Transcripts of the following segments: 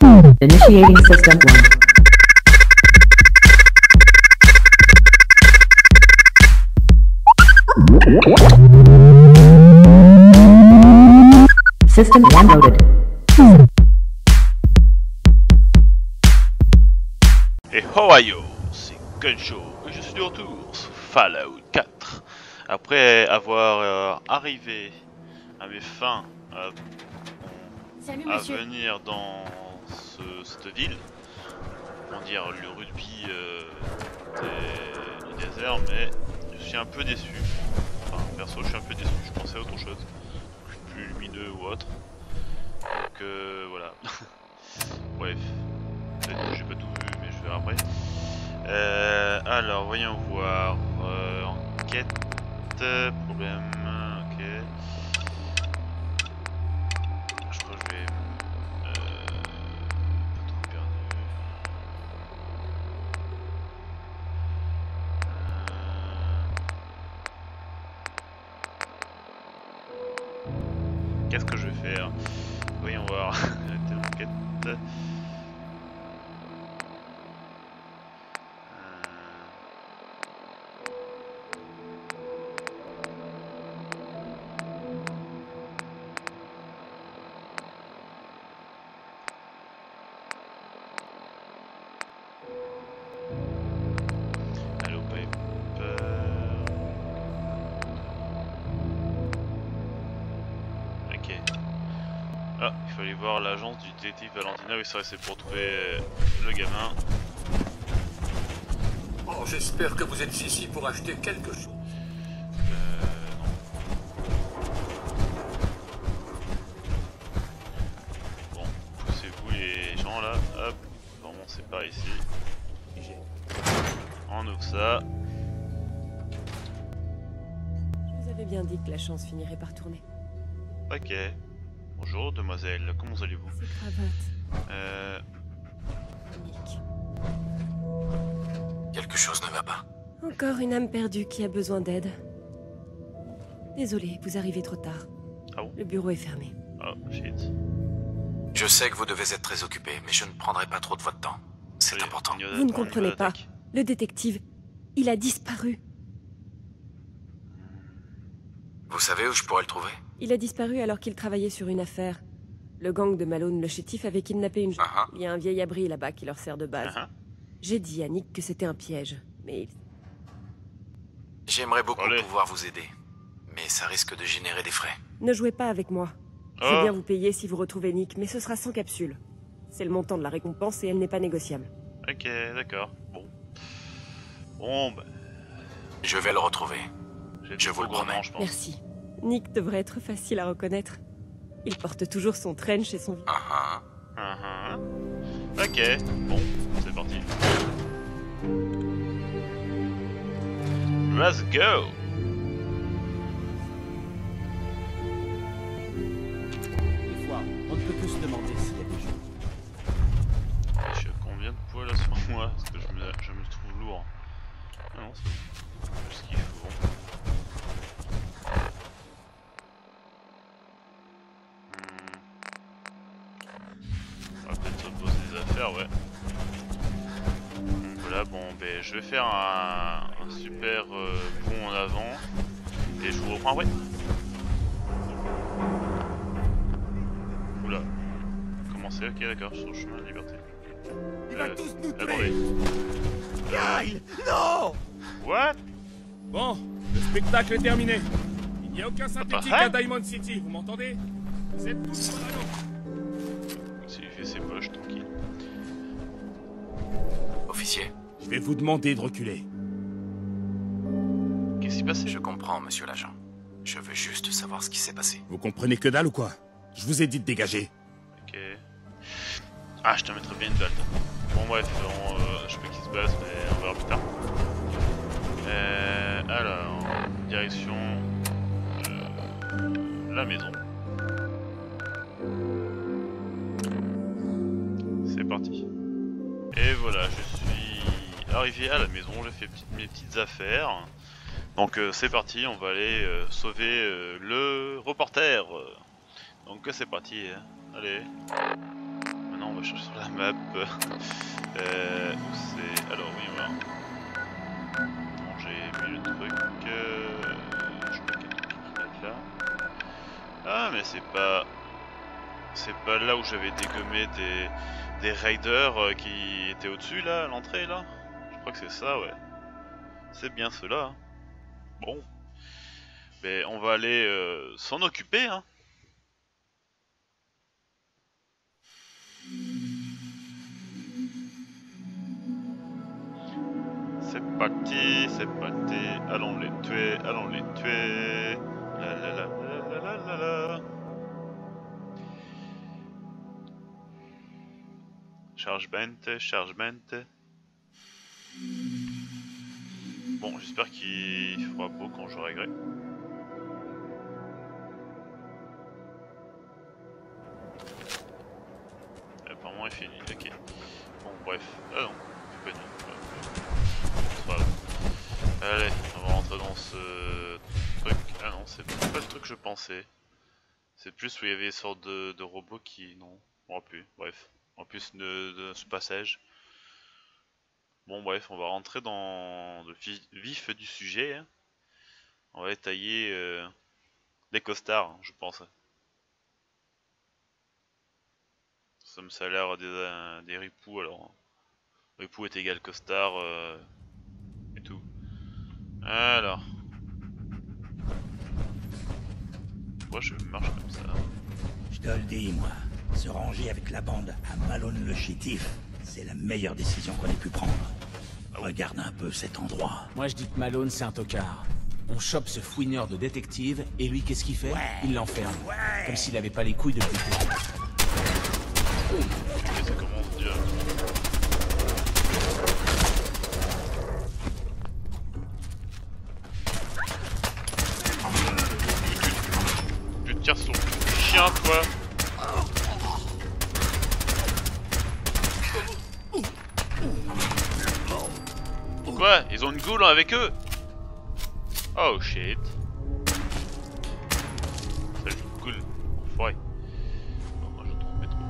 Initiating System 1. System 1 loaded. Et Ohio, c'est Guncho et je suis de retour sur Fallout 4. Après avoir arrivé à mes fins Salut, à monsieur. venir dans cette ville, comment dire, le rugby du désert, mais je suis un peu déçu. Enfin, perso, je suis un peu déçu, je pensais à autre chose, plus lumineux ou autre. Donc voilà. Bref, peut-être que j'ai pas tout vu, mais je verrai après. Alors, voyons voir. Enquête, problème, ok. Je crois que je vais. Pas trop perdu. Qu'est-ce que je vais faire? Voyons voir. Enquête. Allo Piper. Ok. Ah, il fallait voir l'agence du détective Valentina. Oui, c'est vrai, c'est pour trouver le gamin. Oh, j'espère que vous êtes ici pour acheter quelque chose. Non. Bon, poussez-vous les gens là. Hop. Bon, c'est par ici. On ouvre ça. Je vous avais bien dit que la chance finirait par tourner. Ok. Bonjour, demoiselle. Comment allez-vous? Ces cravates. Nick. Quelque chose ne va pas. Encore une âme perdue qui a besoin d'aide. Désolé, vous arrivez trop tard. Ah bon? Le bureau est fermé. Oh, shit. Je sais que vous devez être très occupé, mais je ne prendrai pas trop de votre temps. C'est Allez, important. on y va, Vous ne on y va comprenez pas. d'attaque. Le détective, il a disparu. Vous savez où je pourrais le trouver? Il a disparu alors qu'il travaillait sur une affaire. Le gang de Malone, le chétif, avait kidnappé une jeune. Il y a un vieil abri là-bas qui leur sert de base. J'ai dit à Nick que c'était un piège, mais J'aimerais beaucoup Allez. pouvoir vous aider, mais ça risque de générer des frais. ne jouez pas avec moi. Je Oh. veux bien vous payer si vous retrouvez Nick, mais ce sera sans capsule. C'est le montant de la récompense et elle n'est pas négociable. Ok, d'accord. Bon. Bon, bah. Je vais le retrouver. J'ai Je tout vous le gourmand, promets. je pense. Merci. Nick devrait être facile à reconnaître. Il porte toujours son trench et son... Ok, bon, c'est parti. Let's go! Des fois, on ne peut que se demander s'il y a des choses. Je suis à combien de poids là sur moi? Parce que je me trouve lourd. Ah non, c'est juste ce qu'il faut. On va peut-être se poser des affaires, ouais. Donc voilà, bon, ben je vais faire un super pont en avant. Et je vous reprends après. Oula. Commencer, ok, d'accord, sur le chemin de liberté. Il va tous nous tuer. Attendez. Kyle, non! What? Bon, le spectacle est terminé. Il n'y a aucun synthétique Hein? à Diamond City, vous m'entendez? Vous êtes tous sur l'anneau. S'il fait ses poches, tranquille. Officier, Je vais vous demander de reculer. Qu'est-ce qui s'est passé? je comprends, monsieur l'agent. Je veux juste savoir ce qui s'est passé. Vous comprenez que dalle ou quoi? Je vous ai dit de dégager. Ok. Ah, je te mettrais bien une balle. toi. Bon, bref, je sais pas qui se passe, mais on verra plus tard. Alors, direction la maison. C'est parti. Et voilà, je suis arrivé à la maison, j'ai fait mes petites affaires. Donc c'est parti, on va aller sauver le reporter. Donc c'est parti, hein. Allez. Maintenant on va chercher sur la map. Où c'est? Alors oui, voilà. Bon, j'ai mis le truc. Je crois qu'il y a un truc qui va être là. Ah, mais c'est pas... C'est pas là où j'avais dégommé des raiders qui étaient au-dessus, là, à l'entrée, là? Je crois que c'est ça, ouais. C'est bien cela. Hein. Bon. Mais on va aller s'en occuper, hein. C'est parti, allons les tuer, allons les tuer. La la la la la la la. Chargement. Bon, j'espère qu'il fera beau quand je réglerai. Apparemment il fait nuit, ok. Bon bref, ah non, il fait pas nuit. Allez, on va rentrer dans ce truc. Ah non, c'est pas le truc que je pensais. C'est plus où il y avait une sorte de robot qui... Non, on aura plus, bref. En plus de ce passage. Bon bref, on va rentrer dans le vif du sujet. Hein. On va détailler les costards, je pense. Ça a l'air des ripoux alors. Ripoux est égal costard et tout. Alors. Pourquoi je marche comme ça? Je te le dis, moi. Se ranger avec la bande à Malone le chétif, c'est la meilleure décision qu'on ait pu prendre. Regarde un peu cet endroit. Moi je dis que Malone c'est un tocard. On chope ce fouineur de détective, et lui qu'est-ce qu'il fait? Il l'enferme. Comme s'il avait pas les couilles de le buter. Ok, ça commence bien. Tu tires sur le chien, toi. Quoi? Ils ont une goule avec eux? Oh shit. Salut, cool. Enfoiré. Oh, moi je trompais trop.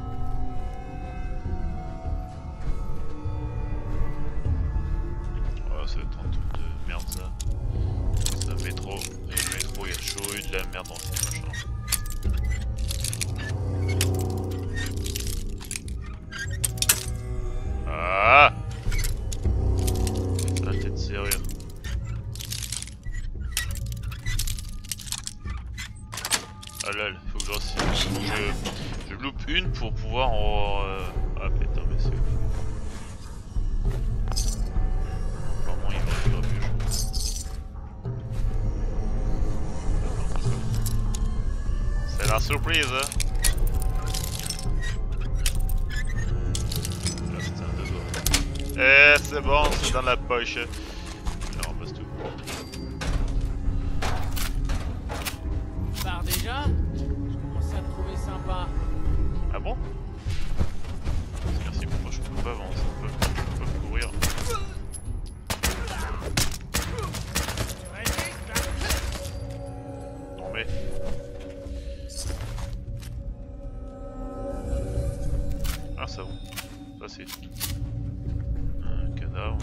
Oh, ça va être un truc de merde ça. C'est un métro. Et le métro, il y a toujours eu de la merde dans ce machin. Ah! Ça va être sérieux. Ah lol, faut que je loupe une pour pouvoir en... Ah putain mais c'est ouf. Apparemment il va plus jouer. C'est la surprise hein. Là c'était un deux doigts. Eh c'est bon, c'est dans la poche. Je ramasse tout. Déjà? Je commence à te trouver sympa. Ah bon? Merci, moi je peux pas avancer, je peux pas courir. Non mais... Ah ça bon, ça c'est... Un cadavre.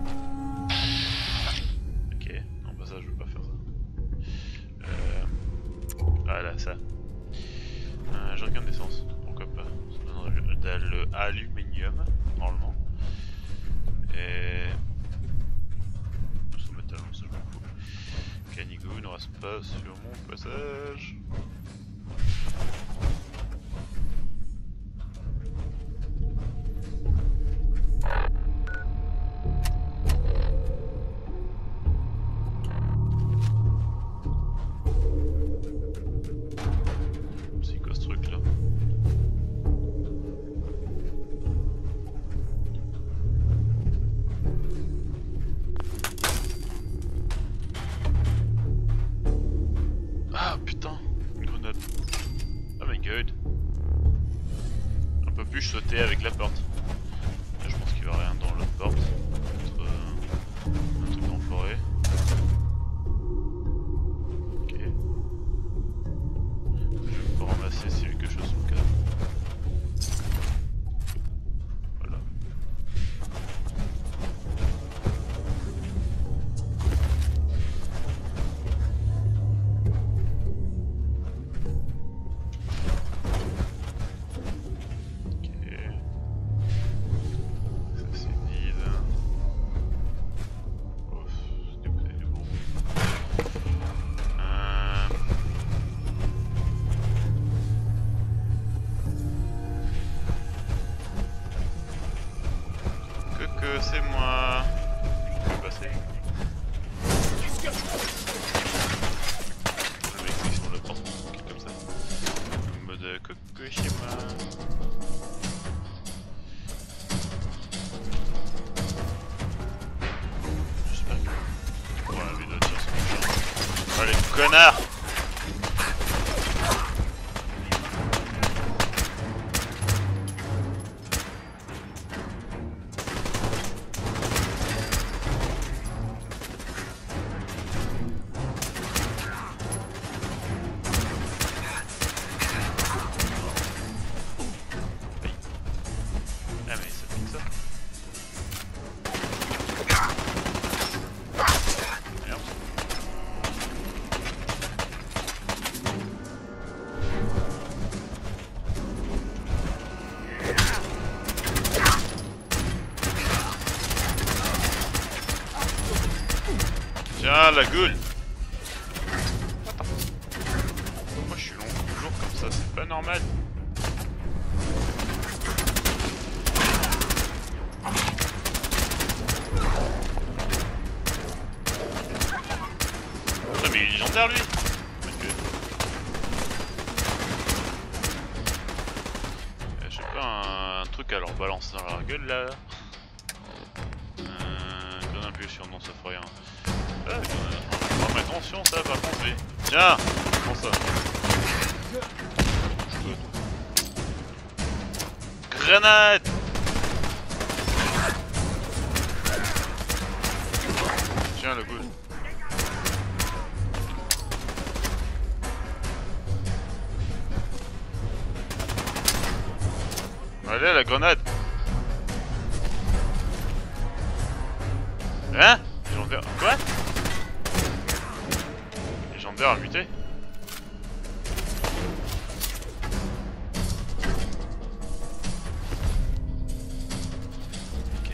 Ok, non bah ça je veux pas faire ça. Voilà ça. J'ai aucune d'essence, pourquoi pas. Ça donne de l'aluminium, normalement. Et... Son métal, ça je m'en fous. Canigou ne reste pas sur mon passage. Sauter avec la porte. Là, je pense qu'il va rien dans l'autre porte. Un truc en forêt. Ok. Je vais pas ramasser si quelque chose sous le cadre. que c'est moi. Je vais passer. Le mec qui sont là par comme ça. En mode coucou chez moi. J'espère que tu pourras la vidéo sur ce. Allez, connard! Tiens la gueule. Attends. Moi je suis long toujours comme ça, c'est pas normal. Ah mais il est légendaire lui. J'ai pas un truc à leur balancer dans la gueule là. Donne impulsion, non ça fera rien. Ah, mais attention ça par contre, oui. Tiens, comment ça? Grenade! Tiens le goût. Allez la grenade! Hein? Légendaire. Quoi? Légendaire à muter? Ok.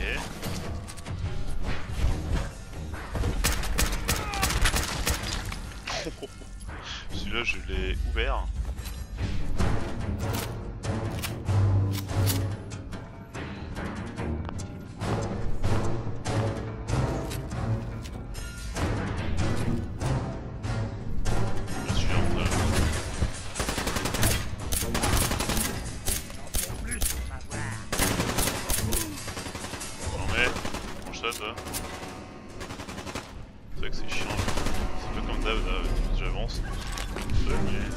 Celui-là je l'ai ouvert. C'est vrai que c'est chiant, c'est pas comme d'hab, j'avance. C'est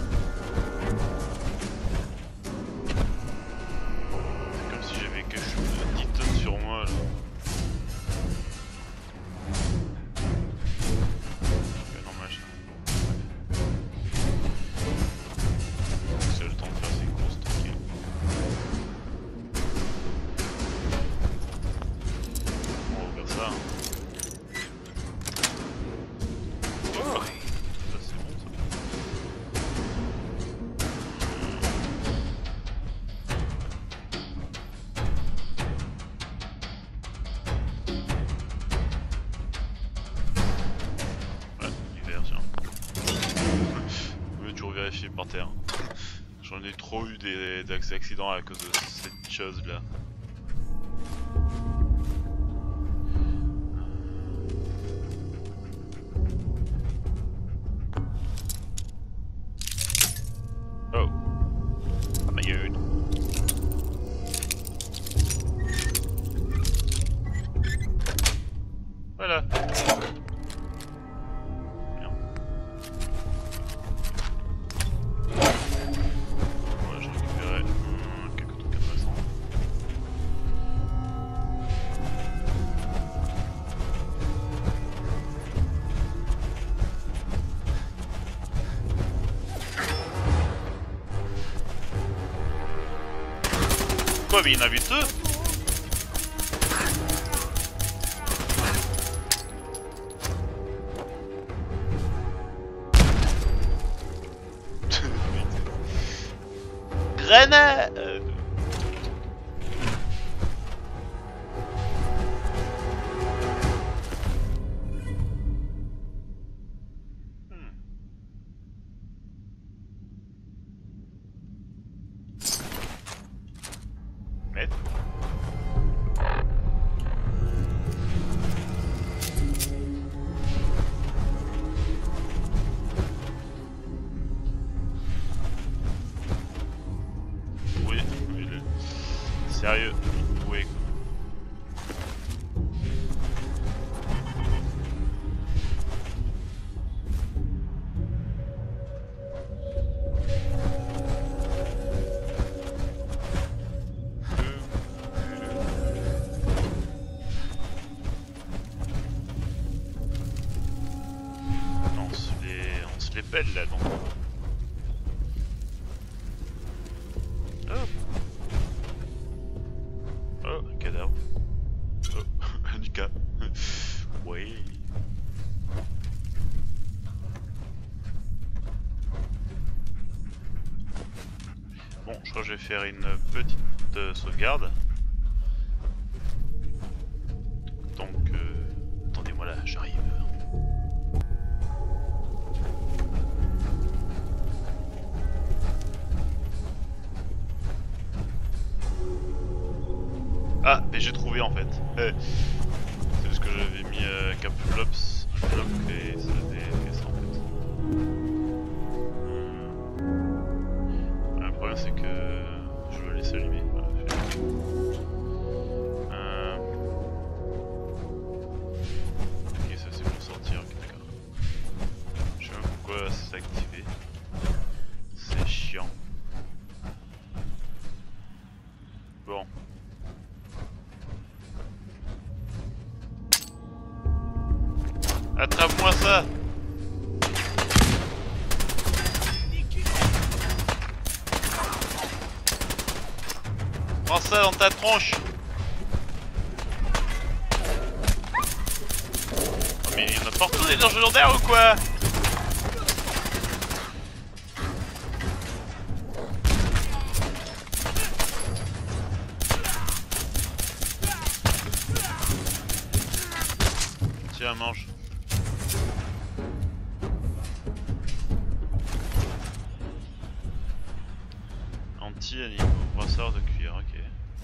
comme si j'avais quelque chose de 10 tonnes sur moi là. C'est normal ça. C'est le temps de faire ces courses tranquilles. On va faire ça. Hein. Par terre. J'en ai trop eu des accidents à cause de cette chose là. Oh. Oh my god. Voilà. Quoi, mais il y en avait deux? Grenade! Oui, sérieux, oui. On se les pèle là donc. Hop. Oh, un cadavre. Oh, un Lucas. Oui. Bon, je crois que je vais faire une petite sauvegarde. Donc, attendez-moi là, j'arrive. Ah, mais j'ai trouvé en fait. C'est parce que j'avais mis Capflops, un bloc et ça avait fait ça en fait. Le problème c'est que je vais laisser allumer. Voilà, ok, ça c'est pour sortir, ok d'accord. Je sais même pourquoi c'est activé. C'est chiant. Bon. Attrape-moi ça! Prends ça dans ta tronche! Oh, mais il y en a partout des dangers légendaires ou quoi? Tiens, mange. Anti-animaux, brassard de cuir, ok.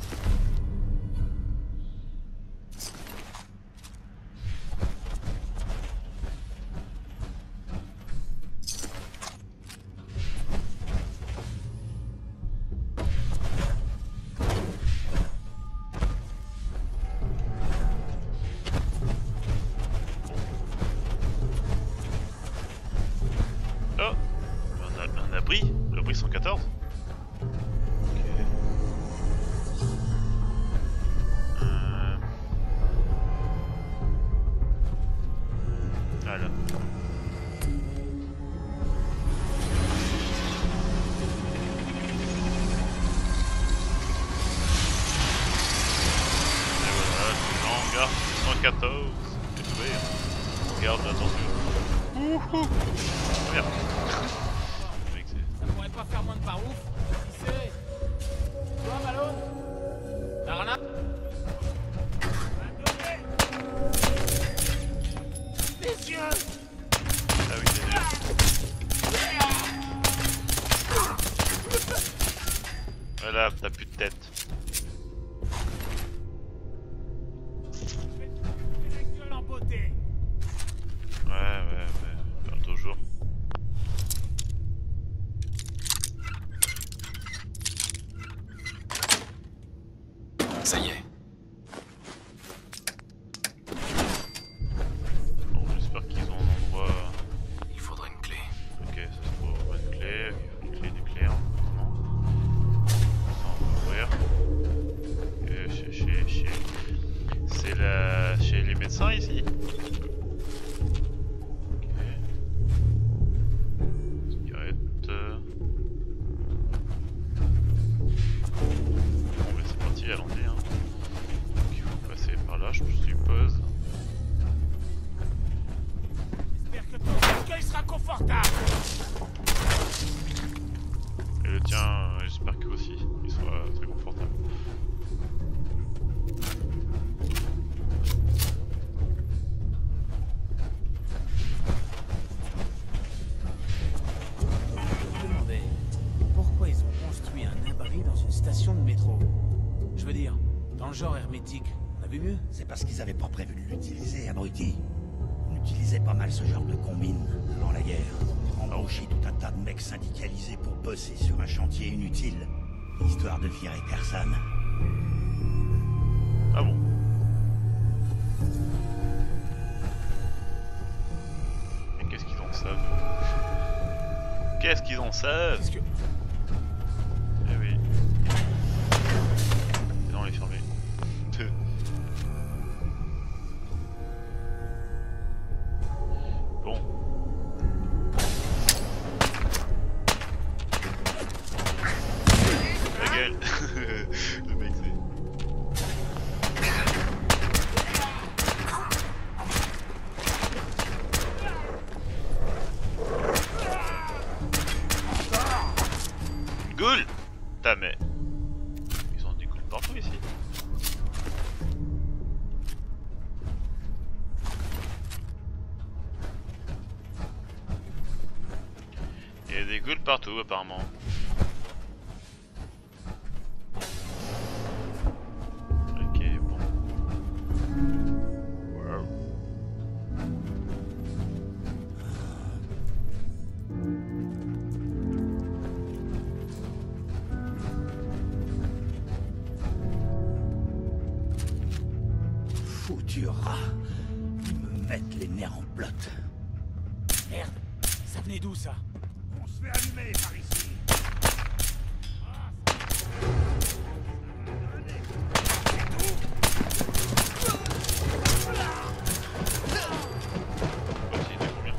Oh, un abri, l'abri 114. Voilà. Et voilà, hangar 114. Détruire. Garde attention. Wouhou. Merde. Ça pourrait pas faire moins de par ouf. Qui c'est? Toi, Malone? T'as rien à... Ah oui, c'est dur. Voilà, t'as plus de tête. Ouais, comme toujours. Ça y est. Bon, j'espère qu'ils ont un endroit... Il faudrait une clé. Ok, ça se trouve une clé, une clé nucléaire, comment? Ça, on va ouvrir. C'est la... chez les médecins ici? Ok. Cigarette. Bon, mais c'est parti, allons-y, hein. Donc il faut passer par là, je suppose. J'espère que ton accueil sera confortable. Et le tien, j'espère que aussi, il sera très confortable. Je me demandais pourquoi ils ont construit un abri dans une station de métro. Je veux dire, dans le genre hermétique, on a vu mieux. C'est parce qu'ils avaient pas prévu de l'utiliser, abruti. utilisait pas mal ce genre de combine avant la guerre. Embaucher tout un tas de mecs syndicalisés pour bosser sur un chantier inutile, histoire de virer personne. Ah bon? Mais qu'est-ce qu'ils en savent? Qu'est-ce qu'ils en savent? Qu'est-ce que... Eh oui. Et non, on est fermé. Bon. La gueule. Le mec c'est... Ghoul! Putain mais... Ils ont des ghouls partout ici. Il y a des ghouls partout apparemment. Ok bon. Wow. Foutu rat. Ils me mettent les nerfs en plot. Merde. Ça venait d'où, ça? On se fait allumer par ici. Voici, il est combien?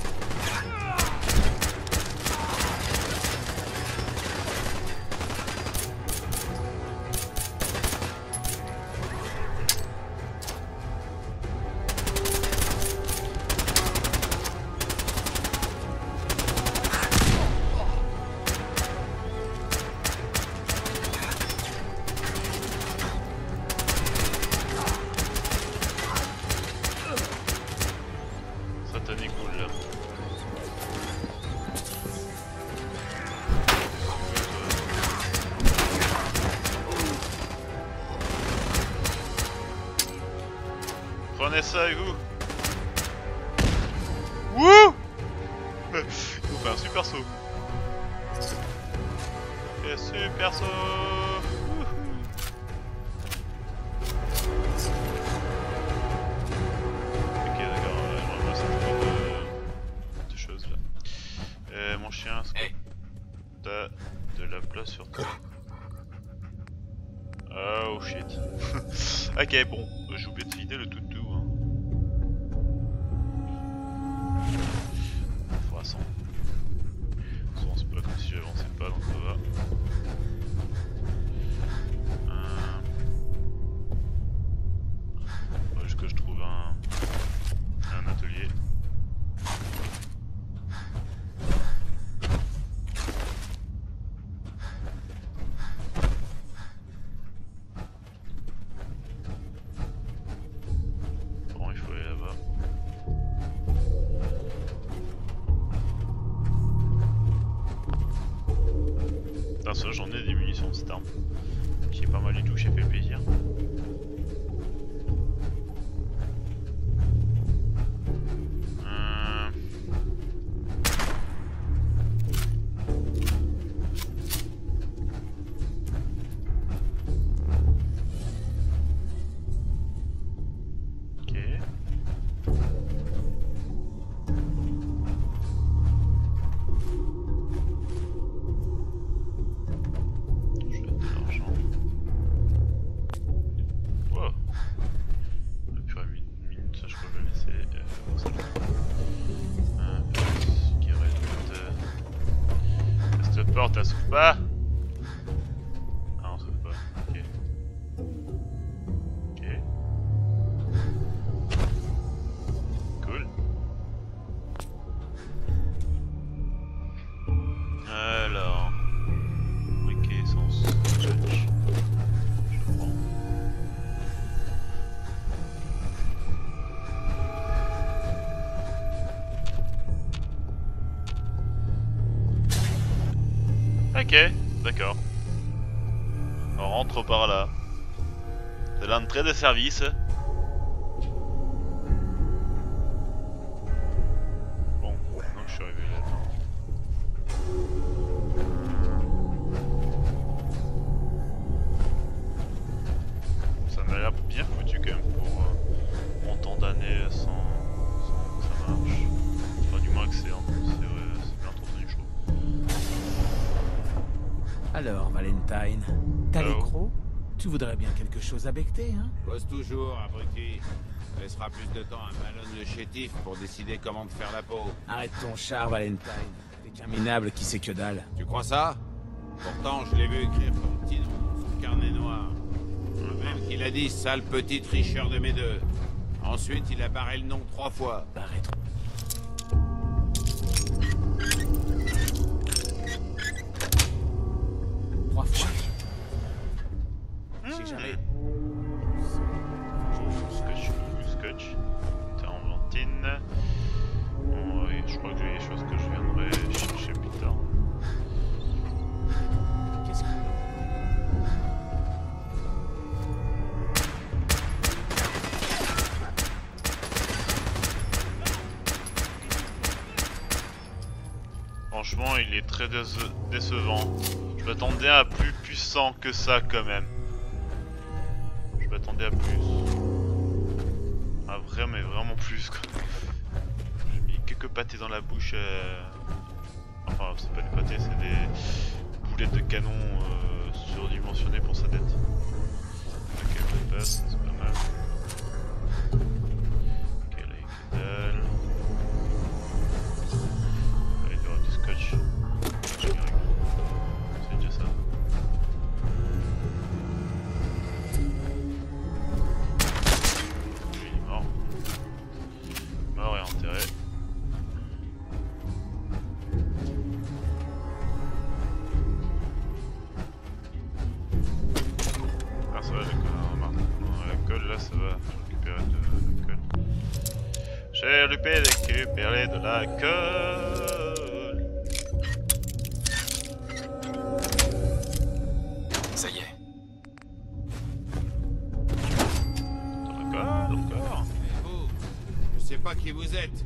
Satanic ghoul là. Prenez ça avec vous. Wouh! Il nous fait un super saut. Et super saut. Wouhou. Ok d'accord, je vois cette de choses là. Mon chien, est-ce que t'as de la place sur toi? Oh shit. Ok bon, j'ai oublié de vider le tout hein. Faudra sans. Souvent c'est pas comme si j'avançais pas donc ça va. Faut juste que je trouve un atelier. Bon, il faut aller là-bas. Putain, ça j'en ai des munitions de cette arme. Qui est pas mal du tout, j'ai fait plaisir. Ok. Je vais mettre de l'argent. Wow. Le pur minute, ça je crois que je vais laisser. Qui reste. Cette porte, elle s'ouvre pas. Ah, on s'ouvre pas. Ok. Ok. Cool. Alors. Briquet, essence. Scotch. Je prends. Ok, d'accord. On rentre par là. C'est l'entrée de service. l'air bien foutu quand même pour autant d'années sans que ça marche. Enfin, du moins que c'est bien entretenu, je trouve. Alors, Valentine, t'as les Allô? crocs? Tu voudrais bien quelque chose à becter, hein? Pose toujours, abruti. Ça laissera plus de temps à Malone le chétif pour décider comment te faire la peau. Arrête ton char, Valentine. T'es qu'un minable qui sait que dalle. Tu crois ça? Pourtant, je l'ai vu écrire ton petit nom sur son carnet noir. Même qu'il a dit sale petit tricheur de mes deux. Ensuite, il a barré le nom 3 fois. Arrête. Trois fois? J'ai jamais... Scotch. T'es en Valentine. Bon, oui, je crois que j'ai des choses que je viendrai chercher plus tard. Qu'est-ce que... Franchement, il est très décevant. Je m'attendais à plus puissant que ça quand même. Je m'attendais à plus. Ah vraiment, mais vraiment plus quoi. J'ai mis quelques pâtés dans la bouche. Enfin, c'est pas des pâtés, c'est des boulettes de canon surdimensionnées pour sa tête. Ok, on passe, c'est pas mal. Ok, là il y a que dalle. Allez, il y aura du scotch. C'est déjà ça. Lui il est mort. Mort et enterré. Ah ça va, la colle là ça va. J'ai récupéré de la colle. J'ai récupéré de la colle. Ça y est. Dans la colle encore. Et vous, je sais pas qui vous êtes.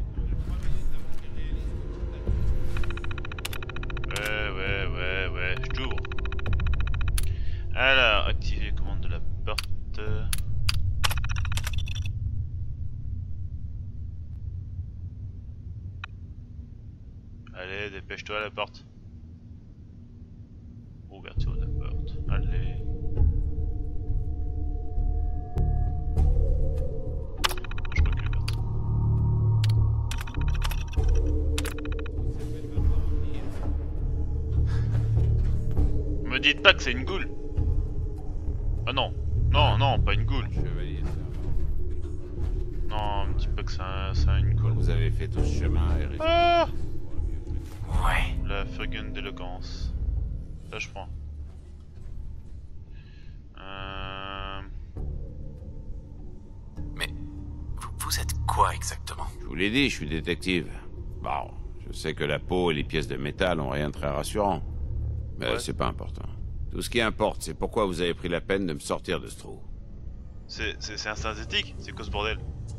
Ouais, je t'ouvre. Alors, activer les commandes de la porte. Allez, dépêche-toi à la porte. Ouverture de la porte. Allez. Je crois qu'elle est ouverte. Me dites pas que c'est une goule. Ah non. Non, pas une goule. Chevalier. Non, me dites pas que c'est une goule. Vous avez fait tout ce chemin et Ah, Ouais. la furgon d'éloquence. Là je prends. Mais vous êtes quoi exactement? Je vous l'ai dit, je suis détective. Bon, je sais que la peau et les pièces de métal ont rien de très rassurant. Mais Ouais. c'est pas important. Tout ce qui importe, c'est pourquoi vous avez pris la peine de me sortir de ce trou. C'est un synthétique? C'est quoi ce bordel?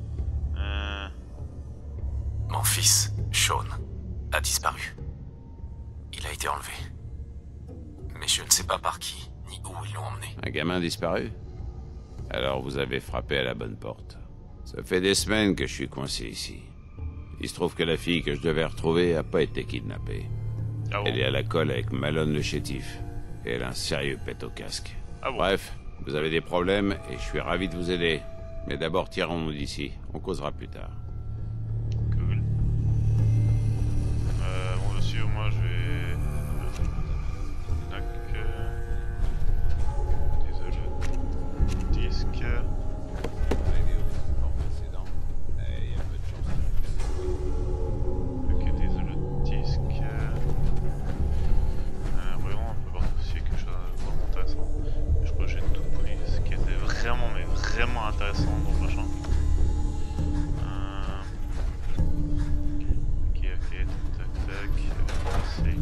Mon fils, Sean, a disparu. Il a été enlevé. Mais je ne sais pas par qui, ni où ils l'ont emmené. Un gamin disparu? Alors vous avez frappé à la bonne porte. Ça fait des semaines que je suis coincé ici. Il se trouve que la fille que je devais retrouver a pas été kidnappée. Ah bon? Elle est à la colle avec Malone le chétif. Et elle a un sérieux pet au casque. Ah bon? Bref, vous avez des problèmes et je suis ravi de vous aider. Mais d'abord tirons-nous d'ici. On causera plus tard. Cool. Bon, dessus, moi je vais. Tac. Désolé. Disque. Ok, désolé. Disque. Vraiment, on peut voir aussi quelque chose de vraiment intéressant. Je crois que j'ai tout pris. Ce qui était vraiment, mais vraiment intéressant dans le machin. Ok, tac, save.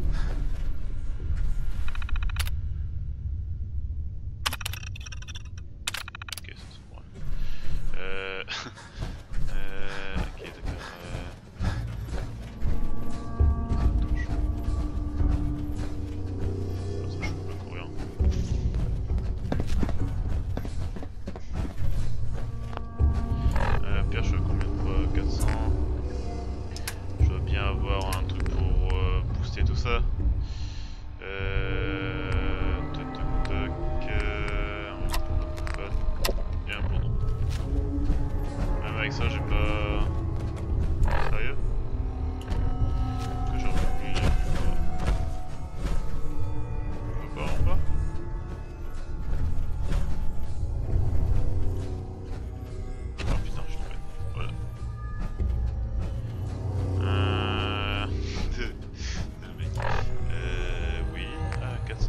Ok, ça c'est bon. Ok, d'accord. Ça je peux pas courir. avec ça, j'ai pas... Sérieux? Que j'ai revu là. On peut pas en bas? Oh putain, je suis tombé. Voilà. Le mec. Oui. Ah, 400.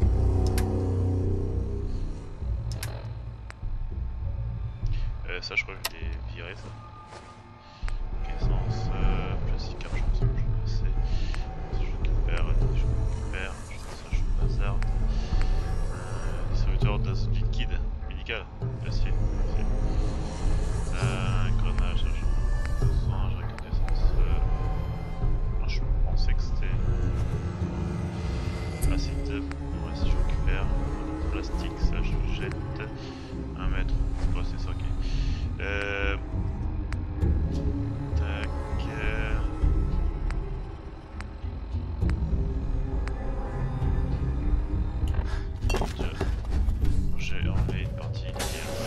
Ça, je crois que je l'ai viré ça. Ok, essence, plastique, je pense que je vais passer. Ça, je récupère, je récupère. Je fais ça, je bazarde. Distributeur d'azote liquide, médical, glacier. Grenage, ça, j'ai besoin, je récupère l'essence. Je pensais que c'était acide. Ouais, si je récupère. Plastique, ça, je jette. 1 mètre. Ouais, c'est ça, ok. Tac. J'ai enlevé une partie qui est...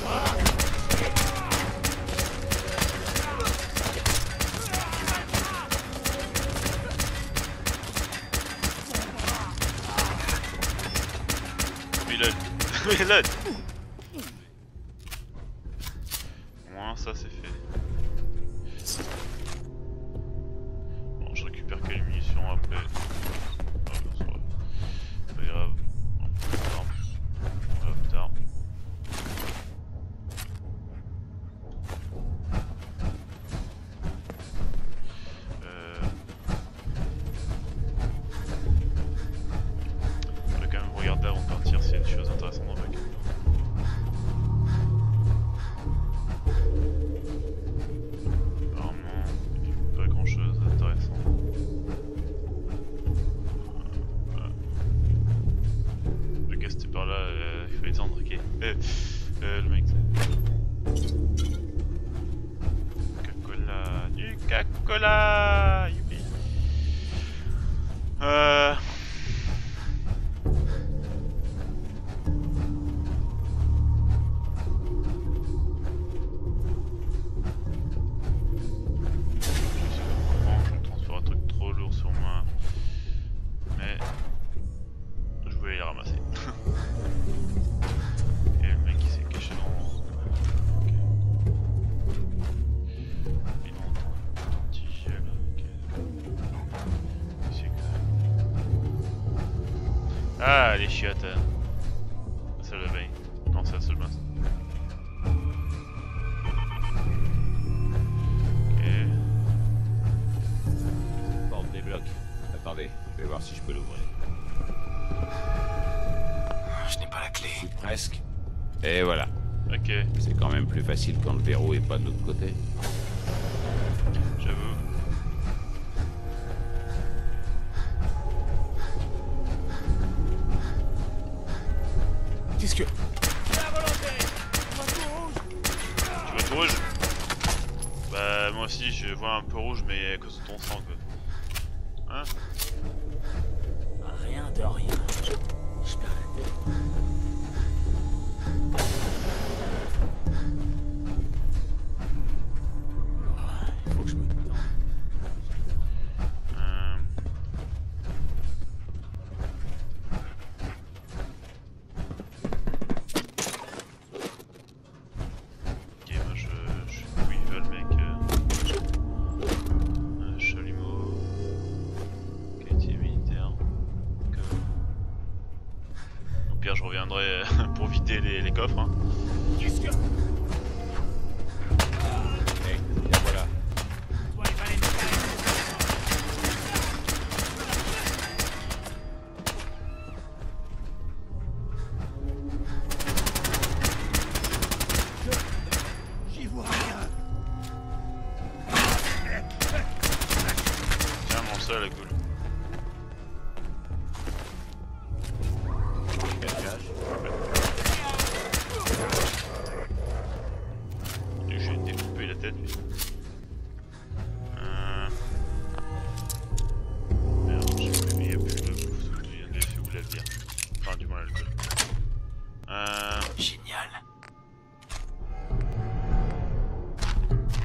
Reload. Moins ça c'est fait. Bon, je récupère quelques munitions après. Oh, c'est pas grave. On va plus tard. Je vais quand même regarder avant de partir s'il y a des choses intéressantes dans le bac. Apparemment, pas grand chose d'intéressant. Ok, c'était par là, il fallait attendre, ok. Le mec, c'est... Coca-Cola, du Coca-Cola, youpi. Ah, les chiottes. La salle de bain. Non, c'est la salle de bain. Ok. Cette porte débloque. Attendez, je vais voir si je peux l'ouvrir. Je n'ai pas la clé. Presque. Et voilà. Ok, C'est quand même plus facile quand le verrou est pas de l'autre côté. j'avoue. Qu'est-ce que... Tu vois tout rouge? Bah, moi aussi, je vois un peu rouge, mais à cause de ton sang, quoi. Hein? Rien de rien. Je perds la tête. Il faut que je me... Ok, moi je sais où il va le mec. Chalumeau. Qualité militaire. Au pire, je reviendrai pour vider les coffres. Hein. Qu'est-ce que... Et voilà. J'y vois rien. Tiens, mon seul, cool. J'ai découpé la tête, lui. Merde, j'ai plus, mais il n'y a plus de bouffe, je viens de laisser où la bière. Enfin, du moins l'alcool. Génial.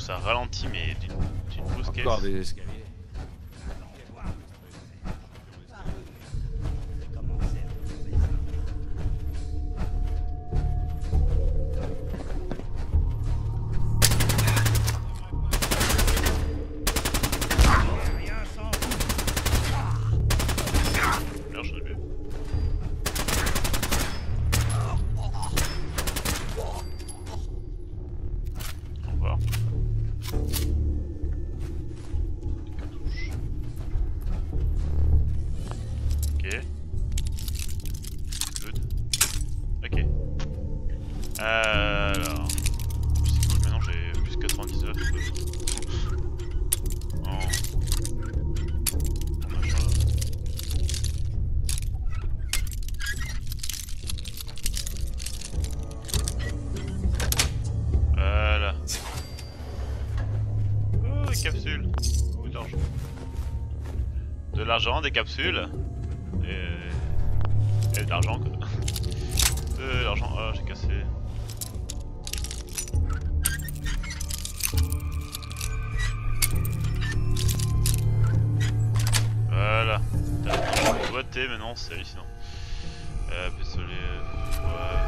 ça ralentit, mais d'une grosse caisse. Encore des escaliers. Alors, c'est cool, maintenant j'ai plus 99. Voilà. Oh, des capsules. Beaucoup d'argent. De l'argent, des capsules. Et de l'argent quoi. De l'argent. Ah, j'ai cassé. Voilà. T'as boité, mais non, c'est hallucinant. Pistolet. Ouais.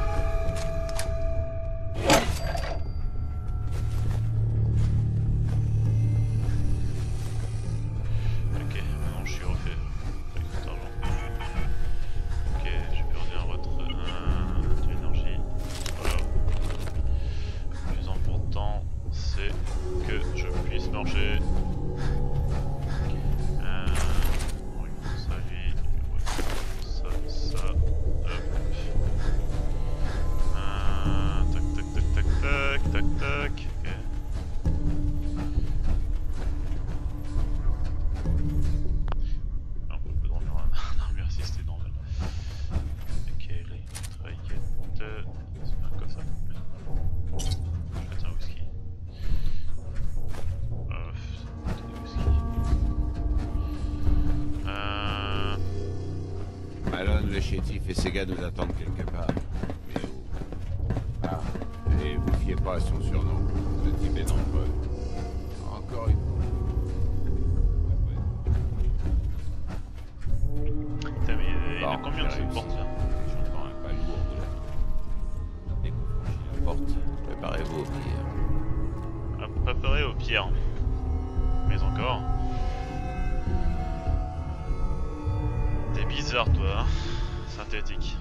Ok, maintenant je suis refait. Avec cet argent. Ok, je peux revenir de l'énergie. Voilà. Le plus important, c'est que je puisse marcher. Malone, le chétif et ses gars nous attendent quelque part. Mais où? Ah, et vous fiez pas à son surnom. Ce type est dangereux. Encore une fois. Putain, mais il y a combien de cette porte là? Je suis encore un pas lourd de là. Dès que vous franchissez la porte, préparez-vous au pire. Préparez au pire. Mais encore. T'es bizarre toi, hein. Synthétique.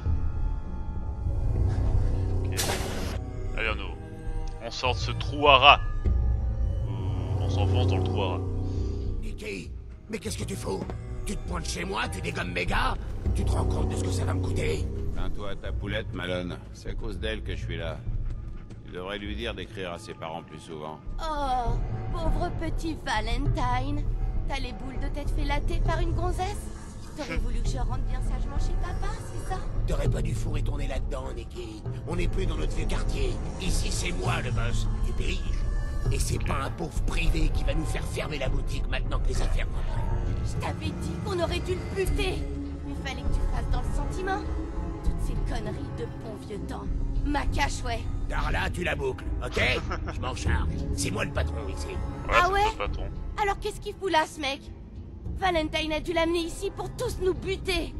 Ok. Allez on sort de ce trou à rats. On s'enfonce dans le trou à rats. Nicky, mais qu'est-ce que tu fous? Tu te pointes chez moi, tu dégommes mes gars? Tu te rends compte de ce que ça va me coûter? Plains-toi à ta poulette, Malone. C'est à cause d'elle que je suis là. Tu devrais lui dire d'écrire à ses parents plus souvent. Oh, pauvre petit Valentine. T'as les boules de tête fait latter par une gonzesse? T'aurais voulu que je rentre bien sagement chez papa, c'est ça? T'aurais pas dû fourrer ton nez là-dedans, Nicky. On n'est plus dans notre vieux quartier. Ici, c'est moi le boss. Tu piges? Et c'est pas un pauvre privé qui va nous faire fermer la boutique maintenant que les affaires vont bien. Je t'avais dit qu'on aurait dû le buter. Mais fallait que tu fasses dans le sentiment. Toutes ces conneries de bon vieux temps. Ma cache, ouais. Darla, tu la boucles, ok? Je m'en charge. C'est moi le patron ici. Ah ouais? Pas ton. Alors qu'est-ce qu'il fout là, ce mec? Valentine a dû l'amener ici pour tous nous buter.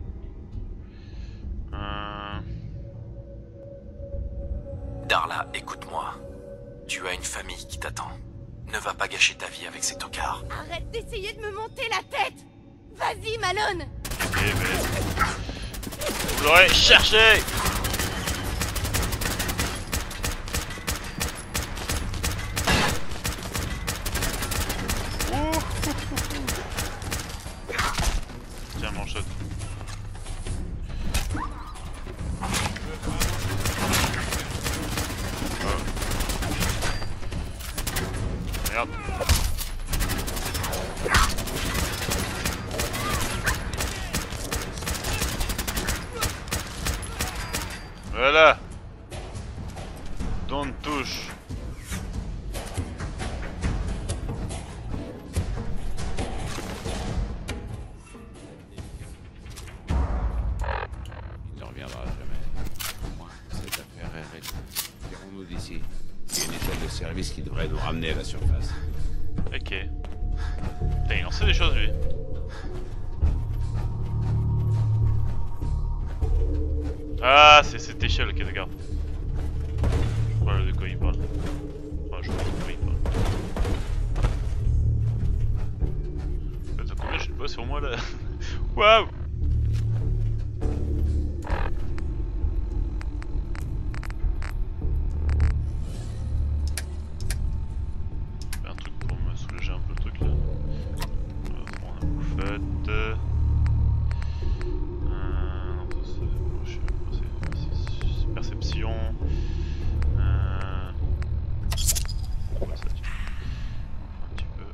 Darla, écoute-moi. Tu as une famille qui t'attend. Ne va pas gâcher ta vie avec ces tocards. Arrête d'essayer de me monter la tête. Vas-y, Malone. Eh ben... Vous l'aurez cherché. Tiens, mon shot. Merde. Voilà. Don't touche. Il ne reviendra jamais. Au moins, cette affaire est réglée. Tirons-nous d'ici. Il y a une échelle de service qui devrait nous ramener à la surface. Ok. Putain, il en sait des choses lui. Ah, c'est cette échelle, ok, d'accord. Je vois de quoi il parle. Enfin, je vois de quoi il parle. Attends, combien j'ai de boss sur moi là? Waouh! Un truc pour me soulager un peu le truc là. On va prendre un bouffette. Perception. Ouais, ça tue. Un petit peu.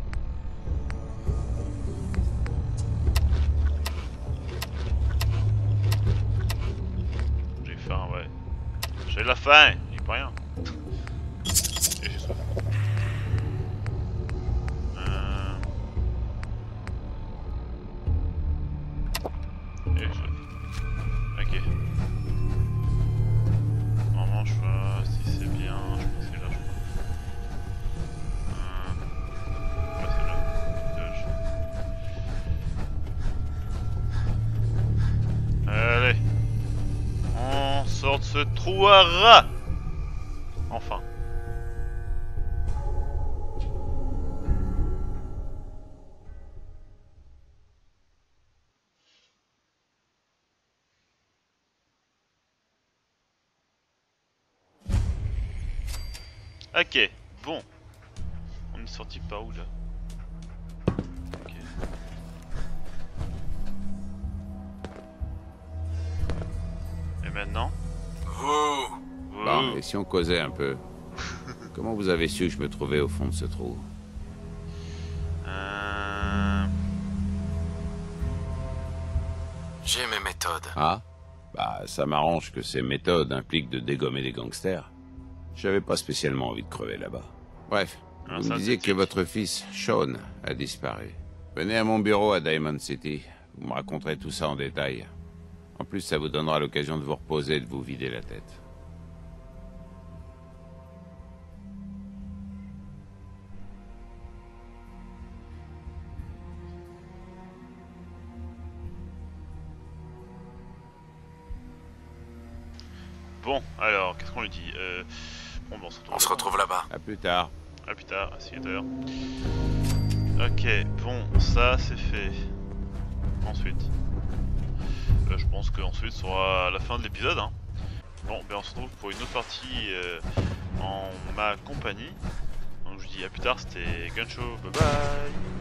J'ai faim, ouais. J'ai la faim, j'y peux rien. Et j'ai soif. Et j'ai soif. Ok. Normalement, je vois si c'est bien. Je pense que c'est là, je crois. Ouais, c'est là. Allez. On sort de ce trou à rats. Enfin. Ok, bon. On est sorti par où là? Ok. Et maintenant? Bon, et si on causait un peu? Comment vous avez su que je me trouvais au fond de ce trou? J'ai mes méthodes. Ah? Bah, ça m'arrange que ces méthodes impliquent de dégommer les gangsters. J'avais pas spécialement envie de crever là-bas. Bref, vous me disiez que votre fils, Sean, a disparu. Venez à mon bureau à Diamond City. Vous me raconterez tout ça en détail. En plus, ça vous donnera l'occasion de vous reposer et de vous vider la tête. Bon, alors, qu'est-ce qu'on lui dit bon, on se retrouve là-bas. À plus tard. À plus tard, à 6 heures. Ok, bon, ça c'est fait. Ensuite, je pense qu'ensuite sera la fin de l'épisode. Hein. Bon, ben on se retrouve pour une autre partie en ma compagnie. Donc je vous dis à plus tard, c'était Gunshow, bye bye.